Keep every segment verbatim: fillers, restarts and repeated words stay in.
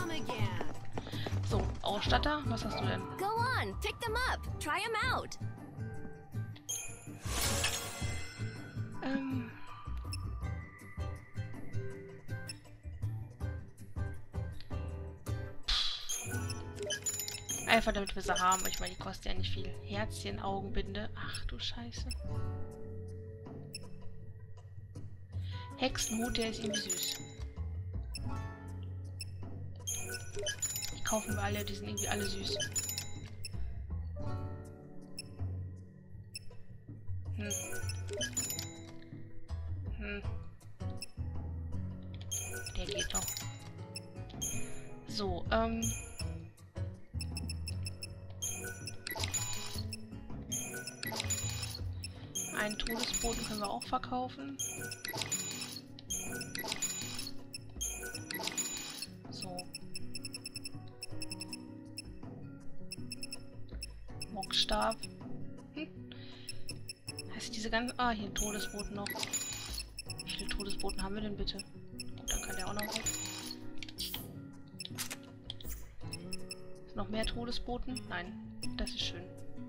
So, Ausstatter, was hast du denn? Go on, pick them up. Try them out. Ähm. Einfach damit wir sie haben. Ich meine, die kostet ja nicht viel. Herzchen, Augenbinde. Ach du Scheiße. Hexenhut, der ist irgendwie süß. Die kaufen wir alle, die sind irgendwie alle süß. Hm. Hm. Der geht doch. So, ähm... einen Todesboten können wir auch verkaufen. So. Mockstab. Hm. Heißt diese ganzen... Ah, hier ein Todesboten noch. Wie viele Todesboten haben wir denn bitte? Gut, dann kann der auch noch weg. Ist noch mehr Todesboten? Nein, das ist schön.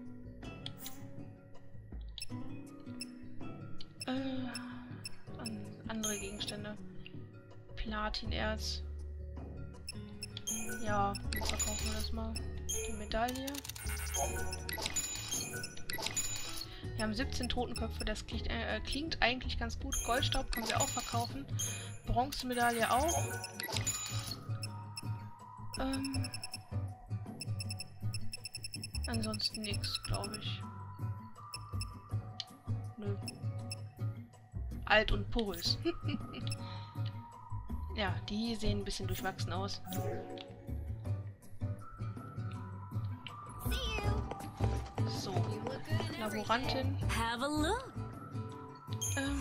Äh, an, andere Gegenstände. Platinerz. Ja, dann verkaufen wir das mal. Die Medaille. Wir haben siebzehn Totenköpfe, das klingt, äh, klingt eigentlich ganz gut. Goldstaub können wir auch verkaufen. Bronzemedaille auch. Ähm, ansonsten nichts, glaube ich. Nö. Alt und porös. Ja, die sehen ein bisschen durchwachsen aus. So, Laborantin. Have a look. Ähm.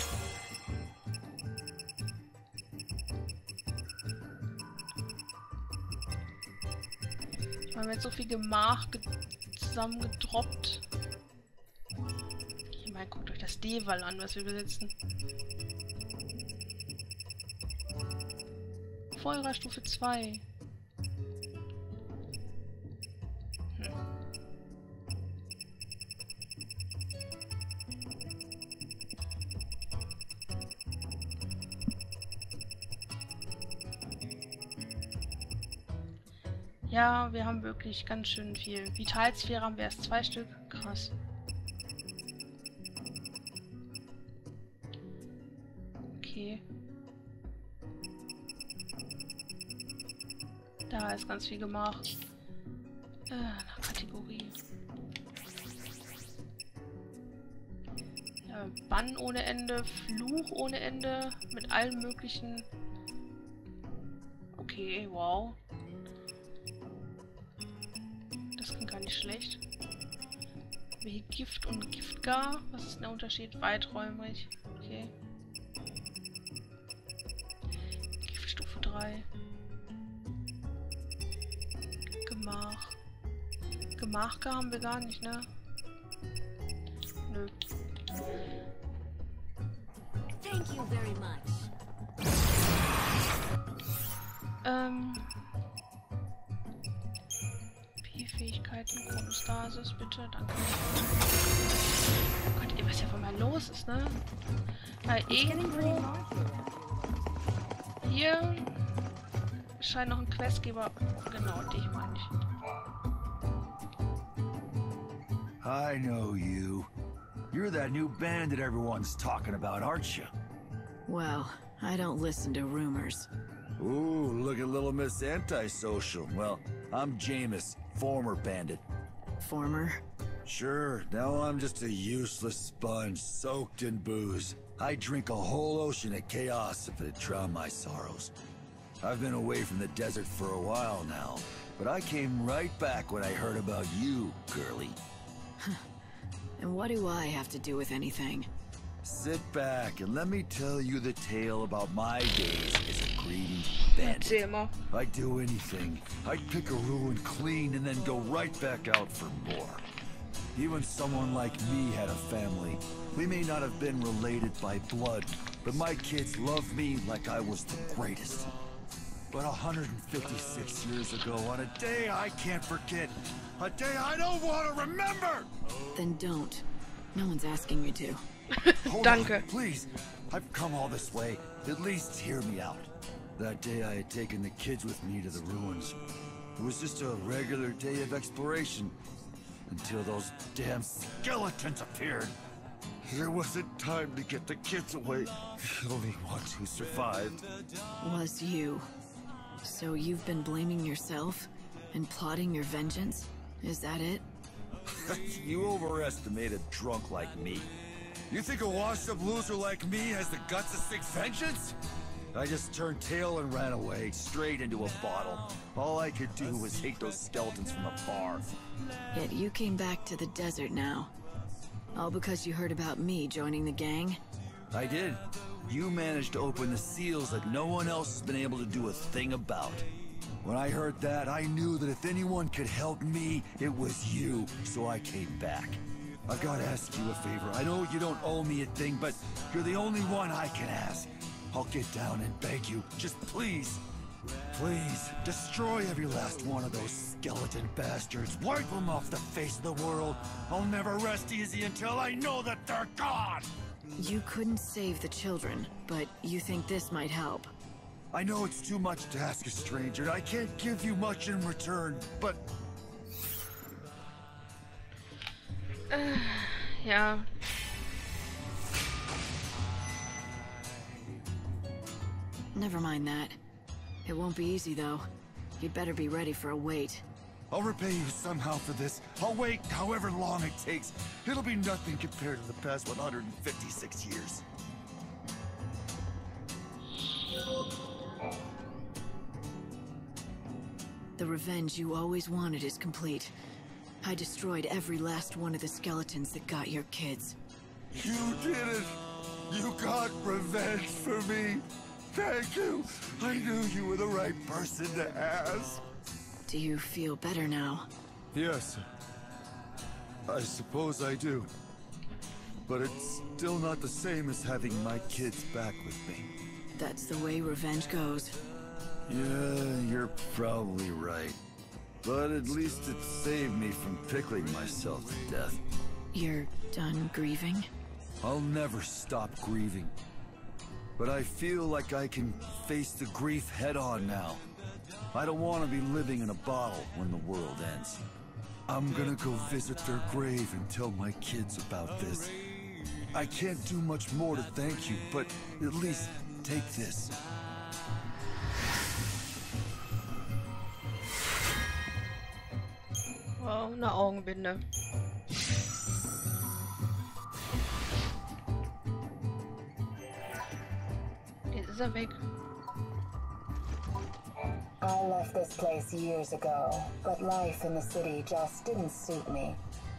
Wir haben jetzt so viel Gemach ge zusammengedroppt. Ich meine, guckt euch das Deval an, was wir besitzen. Feuerer Stufe zwei. Hm. Ja, wir haben wirklich ganz schön viel. Vitalsphäre haben wir erst zwei Stück. Krass. Okay. Da ist ganz viel gemacht. Äh, nach Kategorie. Ja, Bann ohne Ende, Fluch ohne Ende, mit allen möglichen... Okay, wow. Das klingt gar nicht schlecht. Wie Gift und Giftgar? Was ist denn der Unterschied? Weiträumig. Okay. Giftstufe drei. Gemach. Gemachgar haben wir gar nicht, ne? Nö. Thank you very much. Ähm. P-Fähigkeiten, Chronostasis, bitte, danke. Oh Gott, ey, was hier von mal los ist, ne? Weil irgendwo hier scheint noch ein Questgeber. Genau, dich meine ich. I know you. You're that new bandit everyone's talking about, aren't you? Well, I don't listen to rumors. Ooh, look at little Miss Antisocial. Well, I'm Jameis, former bandit. Former? Sure, now I'm just a useless sponge soaked in booze. I'd drink a whole ocean of chaos if it'd drown my sorrows. I've been away from the desert for a while now, but I came right back when I heard about you, girlie. And what do I have to do with anything? Sit back and let me tell you the tale about my days as a greedy bandit. I'd do anything. I'd pick a ruin clean and then go right back out for more. Even someone like me had a family. We may not have been related by blood, but my kids loved me like I was the greatest. But one hundred fifty-six years ago, on a day I can't forget, a day I don't want to remember! Then don't. No one's asking you to. Hold Danke. on, please. I've come all this way. At least hear me out. That day I had taken the kids with me to the ruins. It was just a regular day of exploration. Until those damn skeletons appeared. There wasn't time to get the kids away. The only ones who survived Was you. So you've been blaming yourself? And plotting your vengeance? Is that it? You overestimate a drunk like me. You think a washed-up loser like me has the guts to seek vengeance? I just turned tail and ran away, straight into a bottle. All I could do was hate those skeletons from afar. Yet you came back to the desert now. All because you heard about me joining the gang? I did. You managed to open the seals that no one else has been able to do a thing about. When I heard that, I knew that if anyone could help me, it was you, so I came back. I've got to ask you a favor. I know you don't owe me a thing, but you're the only one I can ask. I'll get down and beg you, just please, please, destroy every last one of those skeleton bastards. Wipe them off the face of the world. I'll never rest easy until I know that they're gone. You couldn't save the children, but you think this might help. I know it's too much to ask a stranger, and I can't give you much in return, but... Ja. Never mind that. It won't be easy, though. You'd better be ready for a wait. I'll repay you somehow for this. I'll wait however long it takes. It'll be nothing compared to the past one hundred fifty-six years. The revenge you always wanted is complete. I destroyed every last one of the skeletons that got your kids. You did it! You got revenge for me! Thank you! I knew you were the right person to ask. Do you feel better now? Yes. I suppose I do. But it's still not the same as having my kids back with me. That's the way revenge goes. Yeah, you're probably right. But at least it saved me from pickling myself to death. You're done grieving? I'll never stop grieving. But I feel like I can face the grief head-on now. I don't want to be living in a bottle when the world ends. I'm gonna go visit their grave and tell my kids about this. I can't do much more to thank you, but at least take this. Wow, eine Augenbinde. Jetzt ist er weg. I left this place years ago, but life in the city just didn't suit me.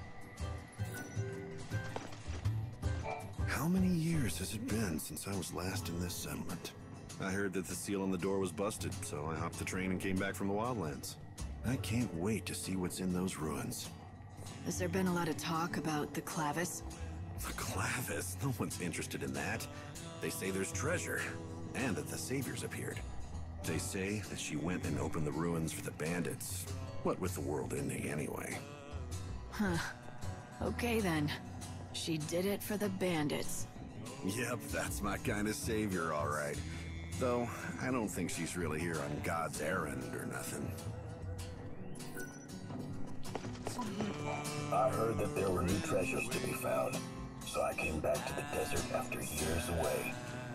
How many years has it been since I was last in this settlement? I heard that the seal on the door was busted, so I hopped the train and came back from the Wildlands. I can't wait to see what's in those ruins. Has there been a lot of talk about the Clavis? The Clavis? No one's interested in that. They say there's treasure, and that the Saviors appeared. They say that she went and opened the ruins for the bandits. What with the world ending anyway? Huh. Okay then. She did it for the bandits. Yep, that's my kind of savior, all right. Though, I don't think she's really here on God's errand or nothing. I heard that there were new treasures to be found, so I came back to the desert after years away.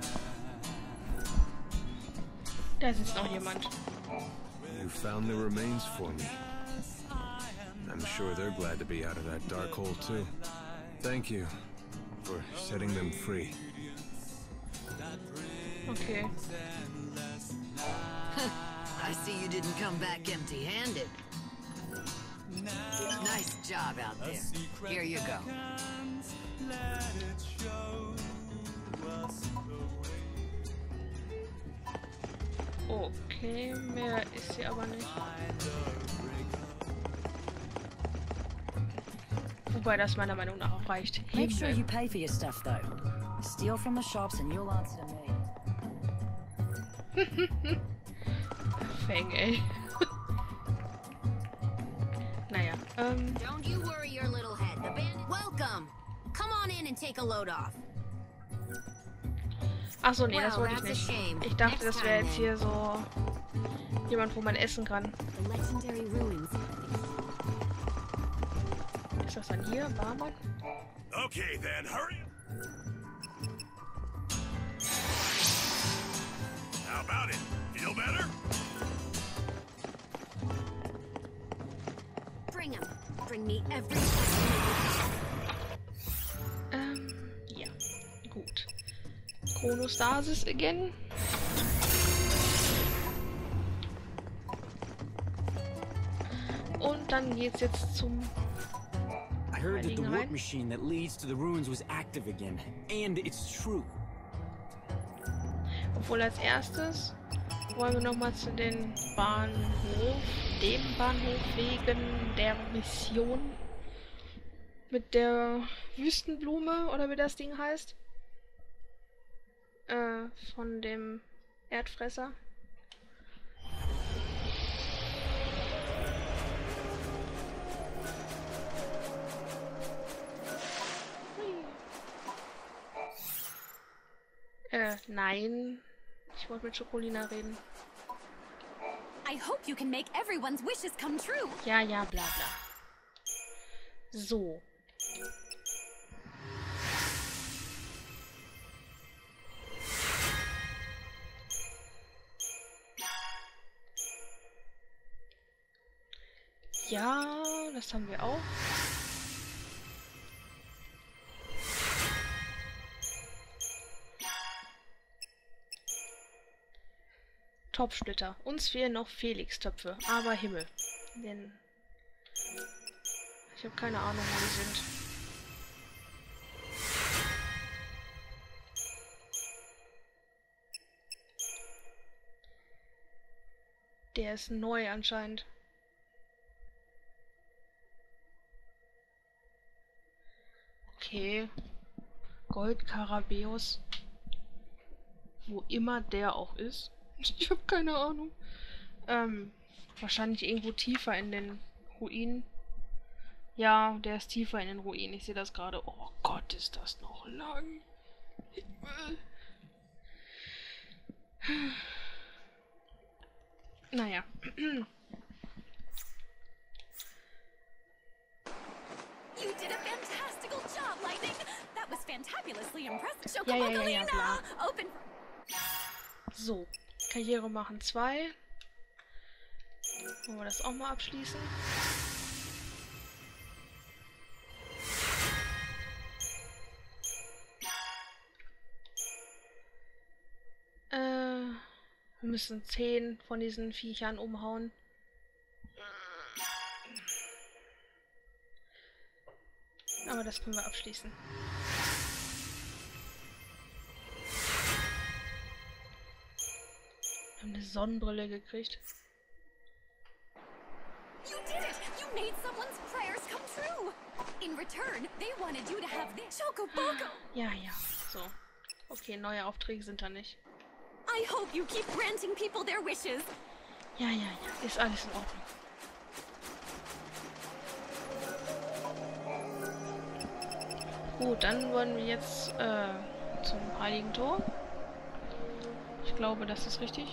Da sitzt noch jemand. You found the remains for me. I'm sure they're glad to be out of that dark hole too. Thank you for setting them free. Okay. I see you didn't come back empty-handed. Nice job out there. Here you go. Okay, mehr ist sie aber nicht. Wobei das meiner Meinung nach auch reicht. Make sure you pay for your stuff, though. Steal from the shops and you'll answer to me. Fang, ey. Naja, ähm... Don't you worry your little head. The bandit... Welcome! Come on in and take a load off. Achso, nee, das wollte ich nicht. Ich dachte, das wäre jetzt hier so... jemand, wo man essen kann. Ist das dann hier? Barmann? Okay, then, hurry. How about it? Feel better? Bring him. Bring me every... Ähm, ja. Gut. Chronostasis again. Und dann geht's jetzt zum... I heard that the warp machine that leads to the ruins was active again. And it's true. Obwohl als erstes wollen wir nochmal zu den Bahnhof, dem Bahnhof wegen der Mission mit der Wüstenblume oder wie das Ding heißt. Äh, von dem Erdfresser. Äh, nein. Ich wollte mit Schokolina reden. I hope you can make everyone's wishes come true. Ja, ja, bla bla. So. Ja, das haben wir auch. Topfsplitter. Uns fehlen noch Felix-Töpfe. Aber Himmel. Denn ich habe keine Ahnung, wo die sind. Der ist neu anscheinend. Okay. Goldkarabeus. Wo immer der auch ist. Ich habe keine Ahnung. Ähm, wahrscheinlich irgendwo tiefer in den Ruinen. Ja, der ist tiefer in den Ruinen. Ich sehe das gerade. Oh Gott, ist das noch lang. Naja. You did a fantastical job, Lightning. That was fantabulously impressive. Ja, ja, ja, ja, klar. Open. So, Karriere machen zwei. Wollen wir das auch mal abschließen? Äh, wir müssen zehn von diesen Viechern umhauen. Aber das können wir abschließen. Wir haben eine Sonnenbrille gekriegt. You did it! You made someone's prayers come true! In return, they wanted you to have this Chocoboco! Ja, ja, so. Okay, neue Aufträge sind da nicht. I hope you keep granting people their wishes! Ja, ja, ja, ist alles in Ordnung. Gut, dann wollen wir jetzt äh, zum Heiligen Tor. Ich glaube, das ist richtig.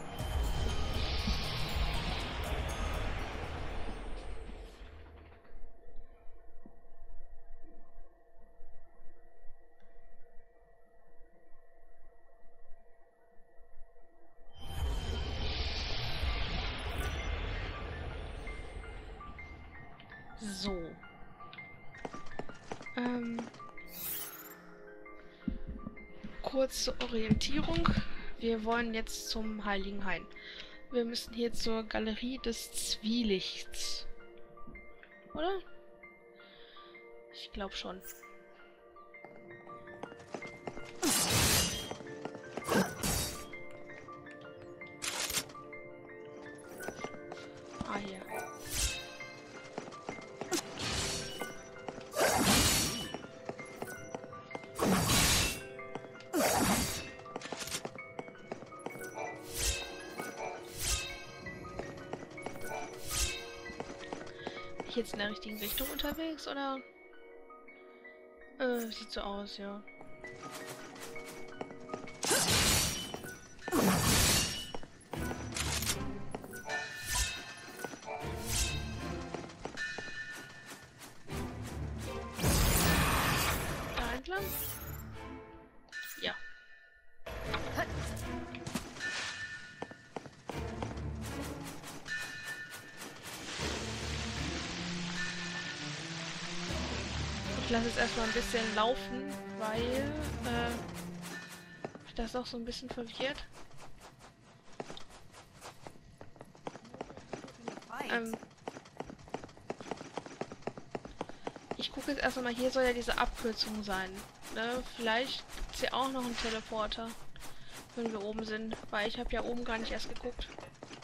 So. Ähm. Kurze Orientierung. Wir wollen jetzt zum Heiligen Hain. Wir müssen hier zur Galerie des Zwielichts. Oder? Ich glaube schon. Ah, hier. ich jetzt in der richtigen Richtung unterwegs, oder? Äh, sieht so aus, ja. Da entlang? Ja. Ich lasse es erstmal ein bisschen laufen, weil äh, mich das auch so ein bisschen verwirrt. Ähm, ich gucke jetzt erstmal, hier soll ja diese Abkürzung sein. Ne? Vielleicht gibt es hier auch noch einen Teleporter, wenn wir oben sind, weil ich habe ja oben gar nicht erst geguckt.